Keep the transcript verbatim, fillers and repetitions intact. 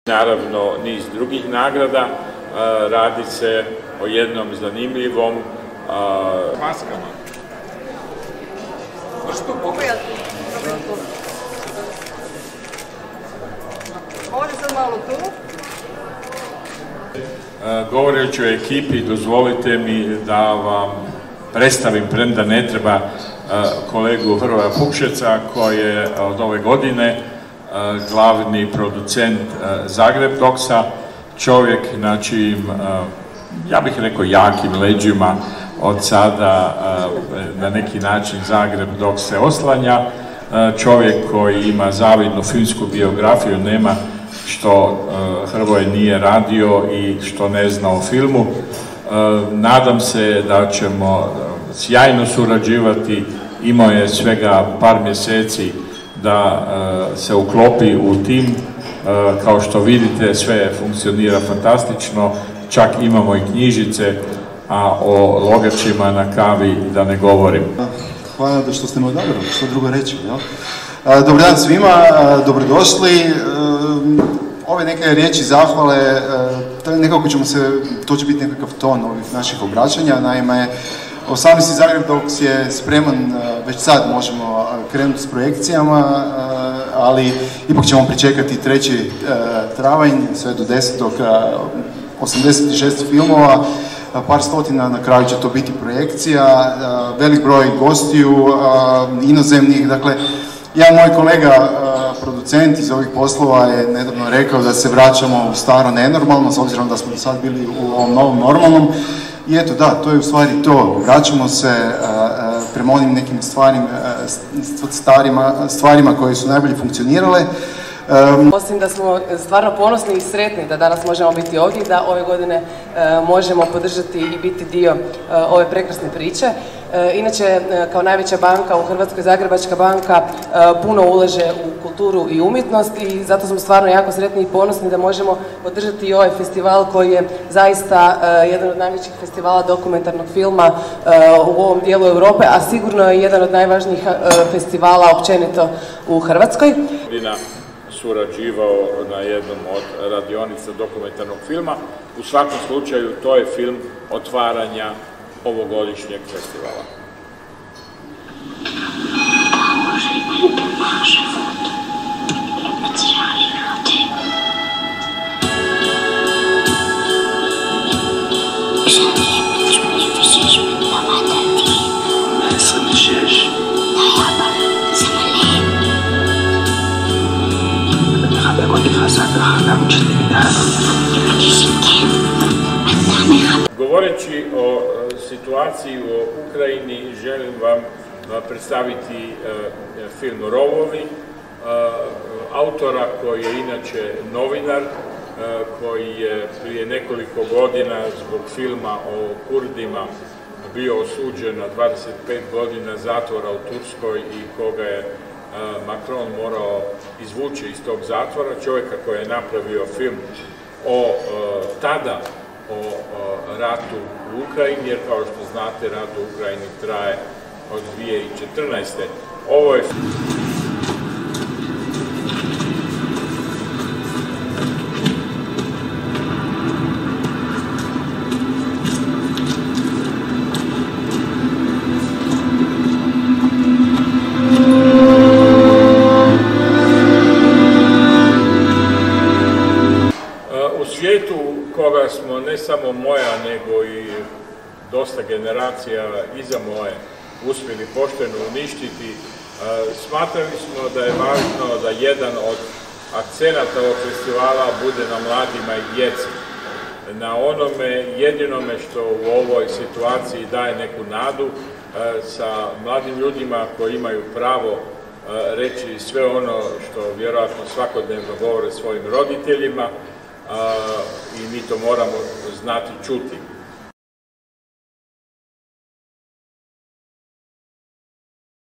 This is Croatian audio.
Naravno, niz drugih nagrada, radi se o jednom zanimljivom maskama. Što pogledati? Ovdje sad malo tu. Govoreći o ekipi, dozvolite mi da vam predstavim, premda ne treba, kolegu Hrvoja Pukšeca koji je od ove godine glavni producent ZagrebDoxa, čovjek na čijim, ja bih rekao, jakim leđima od sada na neki način ZagrebDox se oslanja, čovjek koji ima zavidnu filmsku biografiju, nema što Hrvoje nije radio i što ne zna o filmu. Nadam se da ćemo sjajno surađivati, imao je svega par mjeseci da se uklopi u tim, kao što vidite sve funkcionira fantastično, čak imamo i knjižice, a o logačima na kavi da ne govorim. Hvala što ste me odabrali, što drugo reći. Dobar dan svima, dobrodošli. Ove neke riječi zahvale, nekako ćemo se, to će biti nekakav ton ovih naših obraćanja, naime, osamnaesti ZagrebDox je spreman, već sad možemo krenuti s projekcijama, ali ipak ćemo pričekati treći travanj, sve do desetog, osamdeset šest filmova, par stotina, na kraju će to biti projekcija, velik broj gostiju, inozemnih, dakle, jedan moj kolega, producent iz ovih poslova, je nedavno rekao da se vraćamo u staro nenormalno, s obzirom da smo do sad bili u ovom novom normalnom. I eto, da, to je u stvari to. Vraćamo se prema onim nekim stvarima, stvarima koje su najbolje funkcionirale. Osim da smo stvarno ponosni i sretni da danas možemo biti ovdje i da ove godine možemo podržati i biti dio ove prekrasne priče. Inače, kao najveća banka u Hrvatskoj, Zagrebačka banka puno ulaže u kulturu i umjetnost i zato smo stvarno jako sretni i ponosni da možemo podržati i ovaj festival koji je zaista jedan od najvećih festivala dokumentarnog filma u ovom dijelu Europe, a sigurno je jedan od najvažnijih festivala općenito u Hrvatskoj. Surađivao na jednom od radionica dokumentarnog filma. U svakom slučaju to je film otvaranja ovogodišnjeg festivala. Govoreći o situaciji u Ukrajini, želim vam predstaviti film Rovovi, autora koji je inače novinar, koji je prije nekoliko godina zbog filma o Kurdima bio osuđen na dvadeset pet godina zatvora u Turskoj i koga je Macron morao izvući iz tog zatvora, čovjeka koji je napravio film o tada o ratu u Ukrajini, jer kao što znate, rat u Ukrajini traje od dvije tisuće četrnaeste. Ovo je svijetu koga smo ne samo moja, nego i dosta generacija iza moje uspjeli pošteno uništiti, smatrali smo da je važno da jedan od akcenata ovog festivala bude na mladima i djeci. Na onome jedinome što u ovoj situaciji daje neku nadu, sa mladim ljudima koji imaju pravo reći sve ono što vjerojatno svakodnevno govore svojim roditeljima, i mi to moramo znati čuti.